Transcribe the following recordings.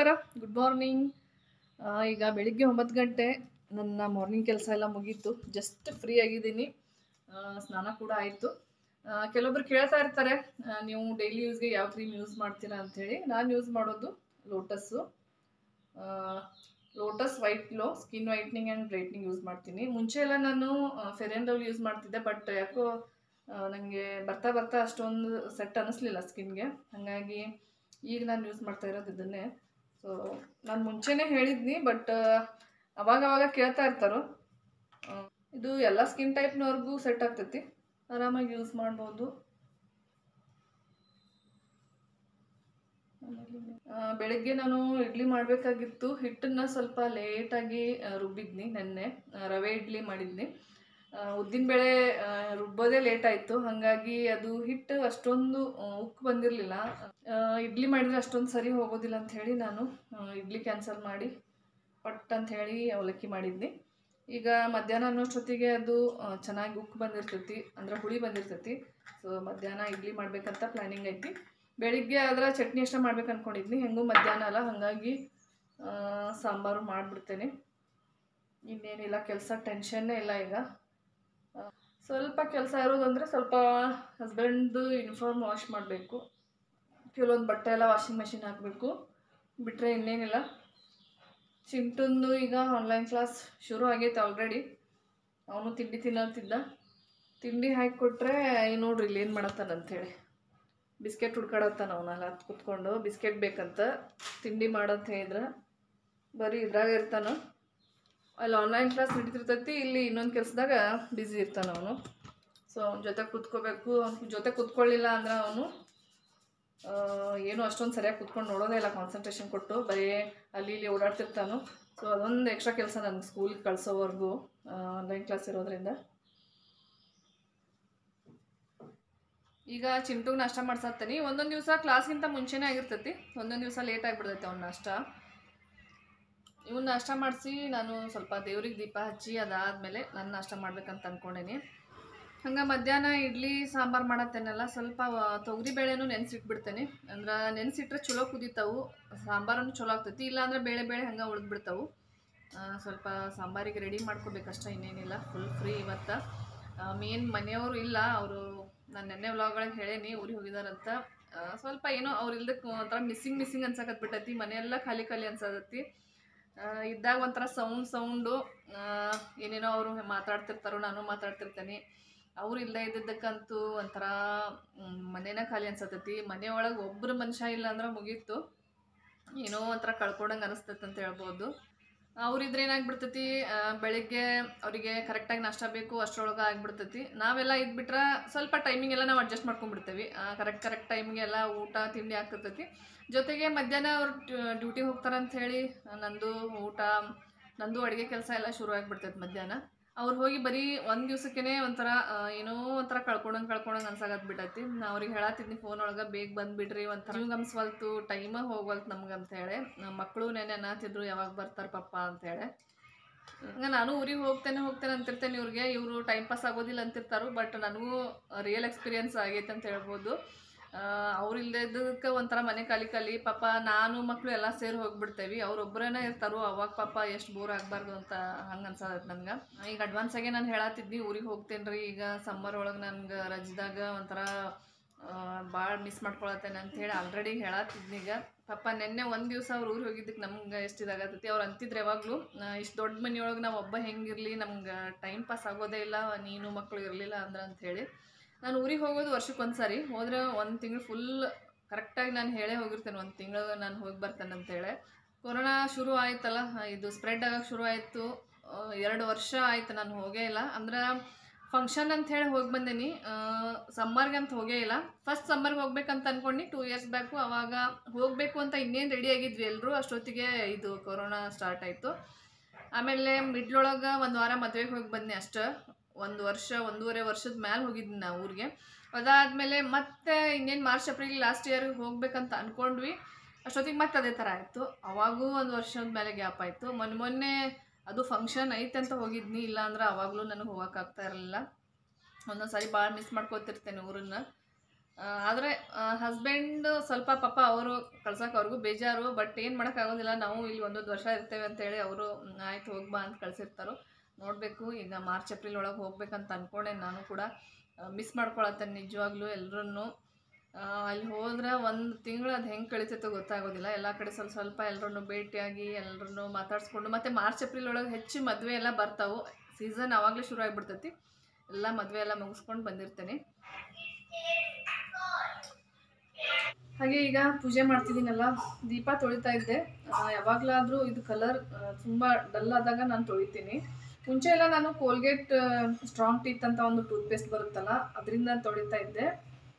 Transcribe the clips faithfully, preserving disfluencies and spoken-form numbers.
ನಮಸ್ಕಾರ, good morning. ಈಗ ಬೆಳಿಗ್ಗೆ ಒಂಬತ್ತು ಗಂಟೆ ನನ್ನ ಮಾರ್ನಿಂಗ್ ಕೆಲಸ ಎಲ್ಲ ಮುಗೀತು. ಜಸ್ಟ್ ಫ್ರೀ ಆಗಿದ್ದೀನಿ. ಸ್ನಾನ ಕೂಡ ಆಯಿತು. ಕೆಲವೊಬ್ರು ಕೇಳ್ತಾ ಇರ್ತಾರೆ, ನೀವು ಡೈಲಿ ಯೂಸ್ಗೆ ಯಾವ ಕ್ರೀಮ್ ಯೂಸ್ ಮಾಡ್ತೀರಾ ಅಂಥೇಳಿ. ನಾನು ಯೂಸ್ ಮಾಡೋದು lotus lotus white glow skin whitening and brightening use ಮಾಡ್ತೀನಿ. ಮುಂಚೆ ಎಲ್ಲ ನಾನು ಫೇರ್ ಆ್ಯಂಡ್ ಲವ್ಲಿ ಯೂಸ್ ಮಾಡ್ತಿದ್ದೆ, ಬಟ್ ಯಾಕೋ ನನಗೆ ಬರ್ತಾ ಬರ್ತಾ ಅಷ್ಟೊಂದು ಸೆಟ್ ಅನ್ನಿಸ್ಲಿಲ್ಲ ಸ್ಕಿನ್ಗೆ. ಹಾಗಾಗಿ ಈಗ ನಾನು ಯೂಸ್ ಮಾಡ್ತಾ ಇರೋದು ಇದನ್ನೇ. ಸೊ ನಾನು ಮುಂಚೆನೇ ಹೇಳಿದ್ನಿ, ಬಟ್ ಅವಾಗವಾಗ ಕೇಳ್ತಾ ಇರ್ತಾರೋ. ಇದು ಎಲ್ಲ ಸ್ಕಿನ್ ಟೈಪ್ನವ್ರಿಗೂ ಸೆಟ್ ಆಗ್ತೈತಿ, ಆರಾಮಾಗಿ ಯೂಸ್ ಮಾಡ್ಬೋದು. ಬೆಳಗ್ಗೆ ನಾನು ಇಡ್ಲಿ ಮಾಡಬೇಕಾಗಿತ್ತು. ಹಿಟ್ಟನ್ನು ಸ್ವಲ್ಪ ಲೇಟಾಗಿ ರುಬ್ಬಿದ್ನಿ. ನೆನ್ನೆ ರವೆ ಇಡ್ಲಿ ಮಾಡಿದ್ನಿ. ಉದ್ದಿನಬೇಳೆ ರುಬ್ಬೋದೇ ಲೇಟ್ ಆಯಿತು. ಹಾಗಾಗಿ ಅದು ಹಿಟ್ಟು ಅಷ್ಟೊಂದು ಉಕ್ಕು ಬಂದಿರಲಿಲ್ಲ. ಇಡ್ಲಿ ಮಾಡಿದರೆ ಅಷ್ಟೊಂದು ಸರಿ ಹೋಗೋದಿಲ್ಲ ಅಂಥೇಳಿ ನಾನು ಇಡ್ಲಿ ಕ್ಯಾನ್ಸಲ್ ಮಾಡಿ ಪಟ್ ಅಂಥೇಳಿ ಅವಲಕ್ಕಿ ಮಾಡಿದ್ನಿ. ಈಗ ಮಧ್ಯಾಹ್ನ ಅನ್ನೋಷ್ಟೊತ್ತಿಗೆ ಅದು ಚೆನ್ನಾಗಿ ಉಕ್ಕು ಬಂದಿರ್ತೈತಿ, ಅಂದ್ರೆ ಹುಳಿ ಬಂದಿರ್ತೈತಿ. ಸೊ ಮಧ್ಯಾಹ್ನ ಇಡ್ಲಿ ಮಾಡಬೇಕಂತ ಪ್ಲ್ಯಾನಿಂಗ್ ಐತಿ. ಬೆಳಿಗ್ಗೆ ಆದ್ರೆ ಚಟ್ನಿ ಅಷ್ಟೇ ಮಾಡ್ಬೇಕು ಅಂದ್ಕೊಂಡಿದ್ನಿ. ಹೆಂಗೂ ಮಧ್ಯಾಹ್ನ ಅಲ್ಲ, ಹಾಗಾಗಿ ಸಾಂಬಾರು ಮಾಡಿಬಿಡ್ತೇನೆ. ಇನ್ನೇನಿಲ್ಲ, ಕೆಲಸ ಟೆನ್ಷನ್ನೇ ಇಲ್ಲ. ಈಗ ಸ್ವಲ್ಪ ಕೆಲಸ ಇರೋದಂದರೆ ಸ್ವಲ್ಪ ಹಸ್ಬೆಂಡ್ದು ಯೂನಿಫಾರ್ಮ್ ವಾಶ್ ಮಾಡಬೇಕು, ಕೆಲವೊಂದು ಬಟ್ಟೆ ಎಲ್ಲ ವಾಷಿಂಗ್ ಮೆಷಿನ್ ಹಾಕಬೇಕು. ಬಿಟ್ಟರೆ ಇನ್ನೇನಿಲ್ಲ. ಚಿಂಟುಂದು ಈಗ ಆನ್ಲೈನ್ ಕ್ಲಾಸ್ ಶುರು ಆಗೈತೆ ಆಲ್ರೆಡಿ. ಅವನು ತಿಂಡಿ ತಿನ್ನತ್ತಿದ್ದ. ತಿಂಡಿ ಹಾಕಿಕೊಟ್ರೆ ನೋಡ್ರಿ ಇಲ್ಲಿ ಏನು ಮಾಡತ್ತಾನ ಅಂಥೇಳಿ ಬಿಸ್ಕೆಟ್ ಹುಡ್ಕಾಡತ್ತಾನ. ಅವನಲ್ಲ ಹತ್ತು ಕುತ್ಕೊಂಡು ಬಿಸ್ಕೆಟ್ ಬೇಕಂತ ತಿಂಡಿ ಮಾಡಂತ ಹೇಳಿದ್ರೆ ಬರೀ ಇದ್ರಾಗ ಇರ್ತಾನೆ. ಅಲ್ಲಿ ಆನ್ಲೈನ್ ಕ್ಲಾಸ್ ನಡೀತಿರ್ತೈತಿ, ಇಲ್ಲಿ ಇನ್ನೊಂದು ಕೆಲಸದಾಗ ಬ್ಯುಸಿ ಇರ್ತಾನೆ ಅವನು. ಸೊ ಅವನ ಜೊತೆ ಕೂತ್ಕೋಬೇಕು. ಅವ್ನ ಜೊತೆ ಕೂತ್ಕೊಳ್ಳಿಲ್ಲ ಅಂದ್ರೆ ಅವನು ಏನು ಅಷ್ಟೊಂದು ಸರಿಯಾಗಿ ಕೂತ್ಕೊಂಡು ನೋಡೋದೇ ಇಲ್ಲ, ಕಾನ್ಸಂಟ್ರೇಷನ್ ಕೊಟ್ಟು ಬರೀ ಅಲ್ಲಿ ಇಲ್ಲಿ ಓಡಾಡ್ತಿರ್ತಾನು. ಸೊ ಅದೊಂದು ಎಕ್ಸ್ಟ್ರಾ ಕೆಲಸ ನನಗೆ ಸ್ಕೂಲಿಗೆ ಕಳಿಸೋವರೆಗೂ ಆನ್ಲೈನ್ ಕ್ಲಾಸ್ ಇರೋದ್ರಿಂದ. ಈಗ ಚಿಂಟುಗೆ ನಾಷ್ಟ ಮಾಡ್ಸತ್ತೀನಿ. ಒಂದೊಂದು ದಿವಸ ಕ್ಲಾಸ್ಗಿಂತ ಮುಂಚೆನೇ ಆಗಿರ್ತೈತಿ, ಒಂದೊಂದು ದಿವಸ ಲೇಟ್ ಆಗಿಬಿಡ್ತೈತೆ ಅವ್ನ ನಾಷ್ಟ. ಇವನ್ನ ನಾಷ್ಟ ಮಾಡಿಸಿ ನಾನು ಸ್ವಲ್ಪ ದೇವ್ರಿಗೆ ದೀಪ ಹಚ್ಚಿ ಅದಾದಮೇಲೆ ನಾನು ನಾಷ್ಟ ಮಾಡ್ಬೇಕಂತ ಅಂದ್ಕೊಂಡೇನಿ. ಹಂಗೆ ಮಧ್ಯಾಹ್ನ ಇಡ್ಲಿ ಸಾಂಬಾರು ಮಾಡತ್ತೇನಲ್ಲ, ಸ್ವಲ್ಪ ತೊಗರಿ ಬೇಳೆನೂ ನೆನೆಸಿಟ್ಬಿಡ್ತೇನೆ. ಅಂದ್ರೆ ನೆನೆಸಿಟ್ರೆ ಚಲೋ ಕುದೀತಾವು, ಸಾಂಬಾರನ್ನು ಚಲೋ ಆಗ್ತೈತಿ. ಇಲ್ಲಾಂದ್ರೆ ಬೇಳೆ ಬೇಳೆ ಹಂಗೆ ಉಳಿದ್ಬಿಡ್ತಾವು. ಸ್ವಲ್ಪ ಸಾಂಬಾರಿಗೆ ರೆಡಿ ಮಾಡ್ಕೋಬೇಕಷ್ಟೇ, ಇನ್ನೇನಿಲ್ಲ. ಫುಲ್ ಫ್ರೀ ಇವತ್ತು. ಮೇನ್ ಮನೆಯವರು ಇಲ್ಲ, ಅವರು ನಾನು ನೆನ್ನೆ ವ್ಲಾಗೊಳಗೆ ಹೇಳೇನಿ ಊರಿಗೆ ಹೋಗಿದಾರಂತ. ಸ್ವಲ್ಪ ಏನೋ ಅವ್ರು ಇಲ್ದಕ್ಕೆ ಒಂಥರ ಮಿಸ್ಸಿಂಗ್ ಮಿಸ್ಸಿಂಗ್ ಅನ್ಸಕತ್ಬಿಟ್ಟೈತಿ. ಮನೆಯೆಲ್ಲ ಖಾಲಿ ಖಾಲಿ ಅನ್ಸತೈತಿ. ಇದ್ದಾಗ ಒಂಥರ ಸೌಂಡ್ ಸೌಂಡು ಏನೇನೋ ಅವರು ಮಾತಾಡ್ತಿರ್ತಾರೋ, ನಾನು ಮಾತಾಡ್ತಿರ್ತೇನೆ. ಅವ್ರು ಇಲ್ಲದೆ ಇದ್ದಿದ್ದಕ್ಕಂತೂ ಒಂಥರ ಮನೇನ ಖಾಲಿ ಅನ್ಸತೈತಿ. ಮನೆಯೊಳಗೆ ಒಬ್ಬರು ಮನುಷ್ಯ ಇಲ್ಲ ಅಂದ್ರೆ ಮುಗೀತು, ಏನೋ ಒಂಥರ ಕಳ್ಕೊಂಡಂಗೆ ಅನಿಸ್ತೈತೆ ಅಂತ ಹೇಳ್ಬೋದು. ಅವ್ರಿದ್ರೆ ಏನಾಗ್ಬಿಡ್ತೈತಿ, ಬೆಳಿಗ್ಗೆ ಅವರಿಗೆ ಕರೆಕ್ಟಾಗಿ ನಾಷ್ಟ ಬೇಕು ಅಷ್ಟರೊಳಗೆ ಆಗಿಬಿಡ್ತೈತಿ. ನಾವೆಲ್ಲ ಇದ್ಬಿಟ್ರೆ ಸ್ವಲ್ಪ ಟೈಮಿಂಗ್ ಎಲ್ಲ ನಾವು ಅಡ್ಜಸ್ಟ್ ಮಾಡ್ಕೊಂಡ್ಬಿಡ್ತೇವೆ. ಕರೆಕ್ಟ್ ಕರೆಕ್ಟ್ ಟೈಮಿಗೆಲ್ಲ ಊಟ ತಿಂಡಿ ಆಗ್ತಿರ್ತೈತಿ. ಜೊತೆಗೆ ಮಧ್ಯಾಹ್ನ ಅವ್ರು ಡ್ಯೂಟಿಗೆ ಹೋಗ್ತಾರಂತ ಹೇಳಿ ನಂದು ಊಟ ನಂದು ಅಡುಗೆ ಕೆಲಸ ಎಲ್ಲ ಶುರು ಆಗಿಬಿಡ್ತೈತೆ ಮಧ್ಯಾಹ್ನ. ಅವ್ರು ಹೋಗಿ ಬರೀ ಒಂದು ದಿವ್ಸಕ್ಕೇ ಒಂಥರ ಏನೋ ಒಂಥರ ಕಳ್ಕೊಂಡಂಗೆ ಕಳ್ಕೊಂಡಂಗೆ ಅನ್ಸಾಕತ್ಬಿಟ್ಟೈತಿ. ನಾ ಅವ್ರಿಗೆ ಹೇಳತ್ತಿದ್ನಿ ಫೋನ್ ಒಳಗೆ, ಬೇಗ ಬಂದುಬಿಡ್ರಿ, ಒಂಥರ ಗಮ್ಸ್ವಲ್ತು, ಟೈಮ ಹೋಗ್ವಲ್ತು ನಮ್ಗೆ ಅಂಥೇಳಿ. ಮಕ್ಕಳು ನೆನೆ ಅನ್ನತ್ತಿದ್ರು ಯಾವಾಗ ಬರ್ತಾರೆ ಪಪ್ಪ ಅಂಥೇಳಿ. ಹಂಗೆ ನಾನು ಊರಿಗೆ ಹೋಗ್ತೇನೆ ಹೋಗ್ತೇನೆ ಅಂತಿರ್ತೇನೆ ಇವ್ರಿಗೆ. ಇವರು ಟೈಮ್ ಪಾಸ್ ಆಗೋದಿಲ್ಲ ಅಂತಿರ್ತಾರೋ, ಬಟ್ ನನಗೂ ರಿಯಲ್ ಎಕ್ಸ್ಪೀರಿಯನ್ಸ್ ಆಗೈತೆ ಅಂತ ಹೇಳ್ಬೋದು. ಅವ್ರು ಇಲ್ಲದೆ ಇದ್ದಕ್ಕೆ ಒಂಥರ ಮನೆ ಖಾಲಿ ಖಾಲಿ. ಪಾಪ ನಾನು ಮಕ್ಕಳು ಎಲ್ಲ ಸೇರಿ ಹೋಗಿಬಿಡ್ತೇವೆ, ಅವ್ರೊಬ್ಬರೇನೇ ಇರ್ತಾರೋ. ಅವಾಗ ಪಾಪ ಎಷ್ಟು ಬೋರ್ ಆಗಬಾರ್ದು ಅಂತ ಹಂಗೆ ಅನ್ಸತ್ತೆ ನನಗೆ. ಈಗ ಅಡ್ವಾನ್ಸಾಗೆ ನಾನು ಹೇಳತ್ತಿದ್ನಿ ಊರಿಗೆ ಹೋಗ್ತೇನೆ ರೀ, ಈಗ ಸಮ್ಮರ್ ಒಳಗೆ ನನಗೆ ರಜದಾಗ ಒಂಥರ ಭಾಳ ಮಿಸ್ ಮಾಡ್ಕೊಳತ್ತೇನೆ ಅಂಥೇಳಿ ಆಲ್ರೆಡಿ ಹೇಳತ್ತಿದ್ನಿ. ಈಗ ಪಾಪ ನೆನ್ನೆ ಒಂದು ದಿವಸ ಅವ್ರು ಊರಿಗೆ ಹೋಗಿದ್ದಕ್ಕೆ ನಮ್ಗೆ ಎಷ್ಟು ಇದಾಗತ್ತೈತಿ. ಅವ್ರು ಅಂತಿದ್ರು ಯಾವಾಗಲೂ, ಇಷ್ಟು ದೊಡ್ಡ ಮನೆಯೊಳಗೆ ನಾವು ಒಬ್ಬ ಹೆಂಗಿರಲಿ, ನಮ್ಗೆ ಟೈಮ್ ಪಾಸ್ ಆಗೋದೇ ಇಲ್ಲ, ನೀನು ಮಕ್ಕಳು ಇರಲಿಲ್ಲ ಅಂದ್ರೆ ಅಂಥೇಳಿ. ನಾನು ಊರಿಗೆ ಹೋಗೋದು ವರ್ಷಕ್ಕೆ ಒಂದು ಸಾರಿ, ಹೋದರೆ ಒಂದು ತಿಂಗಳು ಫುಲ್ ಕರೆಕ್ಟಾಗಿ ನಾನು ಹೇಳೇ ಹೋಗಿರ್ತೇನೆ, ಒಂದು ತಿಂಗಳು ನಾನು ಹೋಗಿ ಬರ್ತೇನೆ ಅಂತೇಳಿ. ಕೊರೋನಾ ಶುರು ಆಯ್ತಲ್ಲ, ಇದು ಸ್ಪ್ರೆಡ್ ಆಗೋಕ್ಕೆ ಶುರು ಆಯಿತು. ಎರಡು ವರ್ಷ ಆಯ್ತು ನಾನು ಹೋಗೇ ಇಲ್ಲ. ಅಂದ್ರೆ ಫಂಕ್ಷನ್ ಅಂಥೇಳಿ ಹೋಗಿ ಬಂದೇನಿ, ಸಮ್ಮರ್ಗೆ ಅಂತ ಹೋಗೇ ಇಲ್ಲ. ಫಸ್ಟ್ ಸಮ್ಮರ್ಗೆ ಹೋಗ್ಬೇಕಂತ ಅಂದ್ಕೊಂಡು ಟೂ ಇಯರ್ಸ್ ಬ್ಯಾಕು, ಅವಾಗ ಹೋಗಬೇಕು ಅಂತ ಇನ್ನೇನು ರೆಡಿ ಆಗಿದ್ವಿ ಎಲ್ಲರೂ. ಅಷ್ಟೊತ್ತಿಗೆ ಇದು ಕೊರೋನಾ ಸ್ಟಾರ್ಟ್ ಆಯಿತು. ಆಮೇಲೆ ಮಿಡ್ಲೊಳಗೆ ಒಂದು ವಾರ ಮದುವೆಗೆ ಹೋಗಿ ಬಂದೆ ಅಷ್ಟೇ. ಒಂದು ವರ್ಷ ಒಂದೂವರೆ ವರ್ಷದ ಮೇಲೆ ಹೋಗಿದ್ವಿ ನಾವು ಊರಿಗೆ. ಅದಾದಮೇಲೆ ಮತ್ತೆ ಇನ್ನೇನು ಮಾರ್ಚ್ ಏಪ್ರಿಲ್ ಲಾಸ್ಟ್ ಇಯರ್ ಹೋಗ್ಬೇಕಂತ ಅಂದ್ಕೊಂಡ್ವಿ. ಅಷ್ಟೊತ್ತಿಗೆ ಮತ್ತೆ ಅದೇ ಥರ ಆಯಿತು. ಅವಾಗೂ ಒಂದು ವರ್ಷದ ಮೇಲೆ ಗ್ಯಾಪ್ ಆಯಿತು. ಮೊನ್ನೆ ಮೊನ್ನೆ ಅದು ಫಂಕ್ಷನ್ ಐತೆ ಅಂತ ಹೋಗಿದ್ನಿ, ಇಲ್ಲಾಂದ್ರೆ ಅವಾಗಲೂ ನನಗೆ ಹೋಗೋಕ್ಕಾಗ್ತಾ ಇರಲಿಲ್ಲ. ಒಂದೊಂದು ಸಾರಿ ಭಾಳ ಮಿಸ್ ಮಾಡ್ಕೋತಿರ್ತೇನೆ ಊರನ್ನು. ಆದರೆ ಹಸ್ಬೆಂಡ್ ಸ್ವಲ್ಪ ಪಾಪ ಅವರು ಕಳ್ಸೋಕೆ ಅವ್ರಿಗೂ ಬೇಜಾರು. ಬಟ್ ಏನು ಮಾಡೋಕ್ಕಾಗೋದಿಲ್ಲ, ನಾವು ಇಲ್ಲಿ ಒಂದೊಂದು ವರ್ಷ ಇರ್ತೇವೆ ಅಂತೇಳಿ ಅವರು ಆಯ್ತು ಹೋಗ್ಬಾ ಅಂತ ಕಳಿಸಿರ್ತಾರೋ. ನೋಡಬೇಕು, ಈಗ ಮಾರ್ಚ್ ಏಪ್ರಿಲ್ ಒಳಗೆ ಹೋಗ್ಬೇಕಂತ ಅಂದ್ಕೊಂಡೆ. ನಾನು ಕೂಡ ಮಿಸ್ ಮಾಡ್ಕೊಳತ್ತೇನೆ ನಿಜವಾಗ್ಲೂ ಎಲ್ಲರೂ. ಅಲ್ಲಿ ಹೋದ್ರೆ ಒಂದು ತಿಂಗಳು ಅದು ಹೆಂಗೆ ಕಳಿತೈತೋ ಗೊತ್ತಾಗೋದಿಲ್ಲ. ಎಲ್ಲ ಕಡೆ ಸ್ವಲ್ಪ ಸ್ವಲ್ಪ ಎಲ್ಲರನ್ನು ಭೇಟಿಯಾಗಿ ಎಲ್ಲರನ್ನು ಮಾತಾಡಿಸ್ಕೊಂಡು, ಮತ್ತು ಮಾರ್ಚ್ ಏಪ್ರಿಲ್ ಒಳಗೆ ಹೆಚ್ಚು ಮದುವೆ ಎಲ್ಲ ಬರ್ತಾವೆ. ಸೀಸನ್ ಆವಾಗಲೇ ಶುರು ಆಗಿಬಿಡ್ತೈತಿ. ಎಲ್ಲ ಮದುವೆ ಎಲ್ಲ ಮುಗಿಸ್ಕೊಂಡು ಬಂದಿರ್ತೇನೆ. ಹಾಗೆ ಈಗ ಪೂಜೆ ಮಾಡ್ತಿದ್ದೀನಲ್ಲ, ದೀಪ ತೊಳಿತಾ ಇದ್ದೆ. ಯಾವಾಗಲಾದರೂ ಇದು ಕಲರ್ ತುಂಬ ಡಲ್ ಆದಾಗ ನಾನು ತೊಳಿತೀನಿ. ಮುಂಚೆ ಎಲ್ಲ ನಾನು ಕೋಲ್ಗೇಟ್ ಸ್ಟ್ರಾಂಗ್ ಟೀತ್ ಅಂತ ಒಂದು ಟೂತ್ಪೇಸ್ಟ್ ಬರುತ್ತಲ್ಲ, ಅದರಿಂದ ತೊಳಿತಾ ಇದ್ದೆ.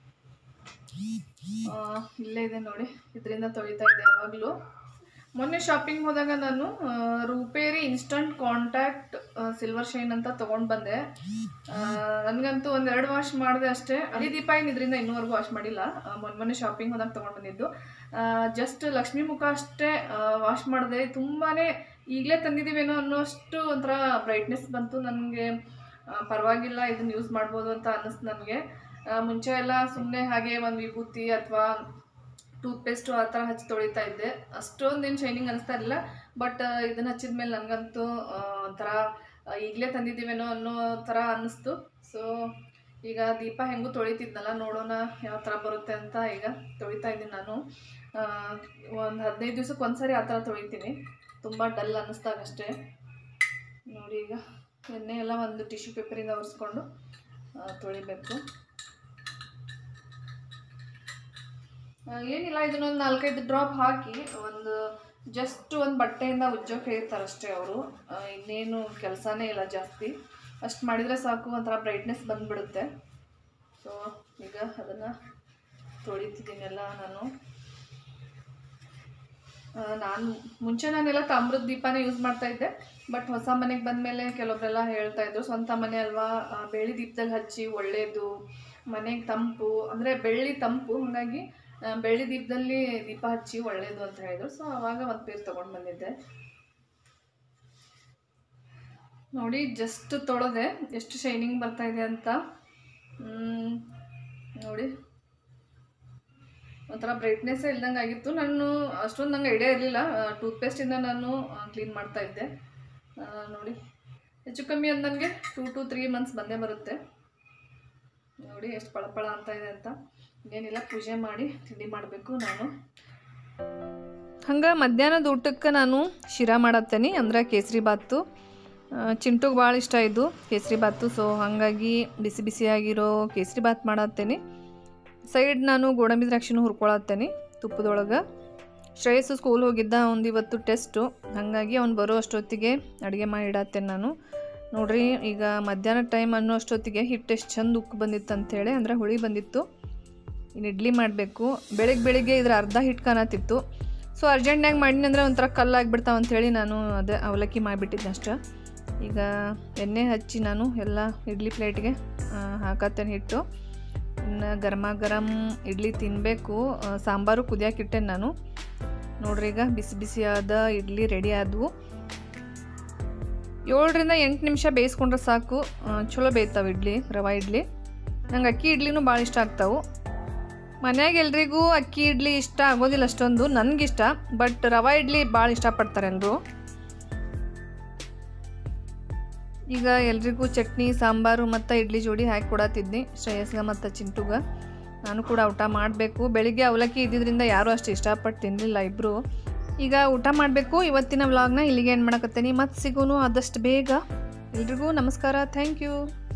ಇಲ್ಲೇ ಇದೆ ನೋಡಿ, ಇದರಿಂದ ತೊಳಿತಾ ಇದ್ದೆ ಯಾವಾಗಲೂ. ಮೊನ್ನೆ ಶಾಪಿಂಗ್ ಹೋದಾಗ ನಾನು ರೂಪೇರಿ ಇನ್ಸ್ಟಂಟ್ ಕಾಂಟ್ಯಾಕ್ಟ್ ಸಿಲ್ವರ್ ಶೈನ್ ಅಂತ ತೊಗೊಂಡು ಬಂದೆ. ನನಗಂತೂ ಒಂದೆರಡು ವಾಶ್ ಮಾಡಿದೆ ಅಷ್ಟೇ. ಅಡಿ ದೀಪ ಏನು ಇದರಿಂದ ಇನ್ನೂವರೆಗೂ ವಾಶ್ ಮಾಡಿಲ್ಲ. ಮೊನ್ನೆ ಮೊನ್ನೆ ಶಾಪಿಂಗ್ ಹೋದಾಗ ತೊಗೊಂಡು ಬಂದಿದ್ದು. ಜಸ್ಟ್ ಲಕ್ಷ್ಮೀ ಮುಖ ಅಷ್ಟೇ ವಾಶ್ ಮಾಡಿದೆ. ತುಂಬಾ ಈಗಲೇ ತಂದಿದ್ದೀವೇನೋ ಅನ್ನೋಷ್ಟು ಒಂಥರ ಬ್ರೈಟ್ನೆಸ್ ಬಂತು. ನನಗೆ ಪರವಾಗಿಲ್ಲ, ಇದನ್ನು ಯೂಸ್ ಮಾಡ್ಬೋದು ಅಂತ ಅನ್ನಿಸ್ತು ನನಗೆ. ಮುಂಚೆ ಎಲ್ಲ ಸುಮ್ಮನೆ ಹಾಗೆ ಒಂದು ವಿಭೂತಿ ಅಥವಾ ಟೂತ್ಪೇಸ್ಟು ಆ ಥರ ಹಚ್ಚಿ ತೊಳಿತಾ ಇದ್ದೆ. ಅಷ್ಟೊಂದೇನು ಶೈನಿಂಗ್ ಅನ್ನಿಸ್ತಾ ಇರಲಿಲ್ಲ. ಬಟ್ ಇದನ್ನು ಹಚ್ಚಿದ ಮೇಲೆ ನನಗಂತೂ ಒಂಥರ ಈಗಲೇ ತಂದಿದ್ದೀವೇನೋ ಅನ್ನೋ ಥರ ಅನ್ನಿಸ್ತು. ಸೊ ಈಗ ದೀಪ ಹೆಂಗೂ ತೊಳಿತಿದ್ನಲ್ಲ, ನೋಡೋಣ ಯಾವ ಥರ ಬರುತ್ತೆ ಅಂತ ಈಗ ತೊಳಿತಾ ಇದ್ದೀನಿ ನಾನು. ಒಂದು ಹದಿನೈದು ದಿವ್ಸಕ್ಕೆ ಒಂದು ಸಾರಿ ಆ ಥರ ತೊಳಿತೀನಿ, ತುಂಬ ಡಲ್ ಅನ್ನಿಸ್ದಾಗ ಅಷ್ಟೇ. ನೋಡಿ, ಈಗ ಎಣ್ಣೆ ಎಲ್ಲ ಒಂದು ಟಿಶ್ಯೂ ಪೇಪರಿಂದ ಒರೆಸ್ಕೊಂಡು ತೊಳಿಬೇಕು. ಏನಿಲ್ಲ, ಇದನ್ನೊಂದು ನಾಲ್ಕೈದು ಡ್ರಾಪ್ ಹಾಕಿ ಒಂದು ಜಸ್ಟ್ ಒಂದು ಬಟ್ಟೆಯಿಂದ ಉಜ್ಜೋಕೆ ಹೇಳ್ತಾರೆ ಅಷ್ಟೇ ಅವರು. ಇನ್ನೇನು ಕೆಲಸನೇ ಇಲ್ಲ ಜಾಸ್ತಿ. ಅಷ್ಟು ಮಾಡಿದರೆ ಸಾಕು, ಒಂಥರ ಬ್ರೈಟ್ನೆಸ್ ಬಂದುಬಿಡುತ್ತೆ. ಸೊ ಈಗ ಅದನ್ನು ತೊಳಿತಿದ್ದೀನೆಲ್ಲ ನಾನು. ನಾನು ಮುಂಚೆ ನಾನೆಲ್ಲ ತಾಮ್ರದ ದೀಪನೇ ಯೂಸ್ ಮಾಡ್ತಾಯಿದ್ದೆ. ಬಟ್ ಹೊಸ ಮನೆಗೆ ಬಂದಮೇಲೆ ಕೆಲವೊಬ್ಬರೆಲ್ಲ ಹೇಳ್ತಾಯಿದ್ರು, ಸ್ವಂತ ಮನೆ ಅಲ್ವಾ, ಬೆಳ್ಳಿ ದೀಪದಲ್ಲಿ ಹಚ್ಚಿ ಒಳ್ಳೆಯದು, ಮನೆಗೆ ತಂಪು, ಅಂದರೆ ಬೆಳ್ಳಿ ತಂಪು, ಹಾಗಾಗಿ ಬೆಳ್ಳಿ ದೀಪದಲ್ಲಿ ದೀಪ ಹಚ್ಚಿ ಒಳ್ಳೆಯದು ಅಂತ ಹೇಳಿದ್ರು. ಸೊ ಆವಾಗ ಒಂದು ಪೇರ್ ತೊಗೊಂಡು ಬಂದಿದ್ದೆ. ನೋಡಿ, ಜಸ್ಟ್ ತೊಳೆದೆ, ಎಷ್ಟು ಶೈನಿಂಗ್ ಬರ್ತಾಯಿದೆ ಅಂತ. ನೋಡಿ, ಒಂಥರ ಬ್ರೈಟ್ನೆಸ್ಸೇ ಇಲ್ದಂಗೆ ಆಗಿತ್ತು. ನಾನು ಅಷ್ಟೊಂದು ನಂಗೆ ಐಡಿಯಾ ಇರಲಿಲ್ಲ. ಟೂತ್ಪೇಸ್ಟಿಂದ ನಾನು ಕ್ಲೀನ್ ಮಾಡ್ತಾಯಿದ್ದೆ. ನೋಡಿ, ಹೆಚ್ಚು ಕಮ್ಮಿ ಅದು ನನಗೆ ಟೂ ಟು ತ್ರೀ ಮಂತ್ಸ್ ಬಂದೇ ಬರುತ್ತೆ. ನೋಡಿ ಎಷ್ಟು ಪಳಪಳ ಅಂತ ಇದೆ ಅಂತ. ಏನಿಲ್ಲ, ಪೂಜೆ ಮಾಡಿ ತಿಂಡಿ ಮಾಡಬೇಕು ನಾನು. ಹಂಗೆ ಮಧ್ಯಾಹ್ನದ ಊಟಕ್ಕೆ ನಾನು ಶಿರಾ ಮಾಡತ್ತೇನೆ, ಅಂದರೆ ಕೇಸರಿ ಬಾತು. ಚಿಂಟುಗೆ ಭಾಳ ಇಷ್ಟ ಇದು ಕೇಸರಿ ಬಾತು. ಸೊ ಹಾಗಾಗಿ ಬಿಸಿ ಬಿಸಿಯಾಗಿರೋ ಕೇಸರಿ ಬಾತ್ ಮಾಡತ್ತೇನೆ. ಸೈಡ್ ನಾನು ಗೋಡಂಬಿ ದ್ರಾಕ್ಷಿನೂ ಹುರ್ಕೊಳತ್ತೇನೆ ತುಪ್ಪದೊಳಗೆ. ಶ್ರೇಯಸ್ಸು ಸ್ಕೂಲ್ ಹೋಗಿದ್ದ, ಒಂದು ಇವತ್ತು ಟೆಸ್ಟು, ಹಾಗಾಗಿ ಅವ್ನು ಬರೋ ಅಷ್ಟೊತ್ತಿಗೆ ಅಡುಗೆ ಮಾಡಿ ಇಡತ್ತೇನೆ ನಾನು. ನೋಡಿರಿ, ಈಗ ಮಧ್ಯಾಹ್ನ ಟೈಮ್ ಅನ್ನೋ ಅಷ್ಟೊತ್ತಿಗೆ ಹಿಟ್ಟು ಎಷ್ಟು ಚಂದ ಉಕ್ಕು ಬಂದಿತ್ತು ಅಂಥೇಳಿ, ಅಂದರೆ ಹುಳಿ ಬಂದಿತ್ತು. ಇನ್ನು ಇಡ್ಲಿ ಮಾಡಬೇಕು. ಬೆಳಿಗ್ಗೆ ಬೆಳಿಗ್ಗೆ ಇದ್ರ ಅರ್ಧ ಹಿಟ್ಟು ಕಾಣತ್ತಿತ್ತು. ಸೊ ಅರ್ಜೆಂಟ್ನಾಗ ಮಾಡಿನಿ ಅಂದರೆ ಒಂಥರ ಕಲ್ಲಾಗಿಬಿಡ್ತಾವೆ ಅಂಥೇಳಿ ನಾನು ಅದೇ ಅವಲಕ್ಕಿ ಮಾಡಿಬಿಟ್ಟಿದ್ದೆ ಅಷ್ಟೇ. ಈಗ ಎಣ್ಣೆ ಹಚ್ಚಿ ನಾನು ಎಲ್ಲ ಇಡ್ಲಿ ಪ್ಲೇಟ್ಗೆ ಹಾಕತ್ತೇನೆ ಹಿಟ್ಟು. ಇನ್ನು ಗರಮ ಗರಂ ಇಡ್ಲಿ ತಿನ್ನಬೇಕು. ಸಾಂಬಾರು ಕುದಿಯೋಕ್ಕಿಟ್ಟೆ ನಾನು. ನೋಡ್ರಿ, ಈಗ ಬಿಸಿ ಬಿಸಿಯಾದ ಇಡ್ಲಿ ರೆಡಿ ಆದವು. ಏಳರಿಂದ ಎಂಟು ನಿಮಿಷ ಬೇಯಿಸ್ಕೊಂಡ್ರೆ ಸಾಕು, ಚಲೋ ಬೇಯ್ತಾವೆ ಇಡ್ಲಿ, ರವೆ ಇಡ್ಲಿ. ನಂಗೆ ಅಕ್ಕಿ ಇಡ್ಲಿನೂ ಭಾಳ ಇಷ್ಟ ಆಗ್ತಾವೆ. ಮನ್ಯಾಗ ಎಲ್ರಿಗೂ ಅಕ್ಕಿ ಇಡ್ಲಿ ಇಷ್ಟ ಆಗೋದಿಲ್ಲ ಅಷ್ಟೊಂದು, ನನಗಿಷ್ಟ. ಬಟ್ ರವೆ ಇಡ್ಲಿ ಭಾಳ ಇಷ್ಟಪಡ್ತಾರೆ ಎಲ್ಲರೂ. ಈಗ ಎಲ್ರಿಗೂ ಚಟ್ನಿ, ಸಾಂಬಾರು ಮತ್ತು ಇಡ್ಲಿ ಜೋಡಿ ಹಾಕಿ ಕೊಡತ್ತಿದ್ನಿ ಶ್ರೇಯಸ್ಗೆ ಮತ್ತು ಚಿಂಟುಗೆ. ನಾನು ಕೂಡ ಊಟ ಮಾಡಬೇಕು. ಬೆಳಿಗ್ಗೆ ಅವಲಕ್ಕಿ ಇದ್ದಿದ್ದರಿಂದ ಯಾರೂ ಅಷ್ಟು ಇಷ್ಟಪಟ್ಟು ತಿನ್ನಲಿಲ್ಲ ಇಬ್ಬರು. ಈಗ ಊಟ ಮಾಡಬೇಕು. ಇವತ್ತಿನ ವ್ಲಾಗ್ನ ಇಲ್ಲಿಗೆ ಏನು ಮಾಡಕತ್ತೇನೆ. ಮತ್ತೆ ಸಿಗೋನು ಆದಷ್ಟು ಬೇಗ. ಎಲ್ರಿಗೂ ನಮಸ್ಕಾರ. Thank you.